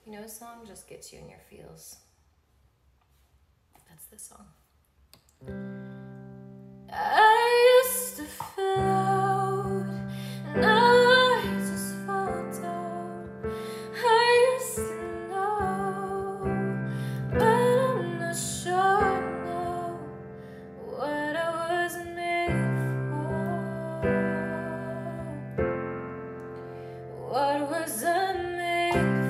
You know, a song just gets you in your feels. That's this song. I used to float, now I just fall down. I used to know, but I'm not sure now what I was made for. What was I made for?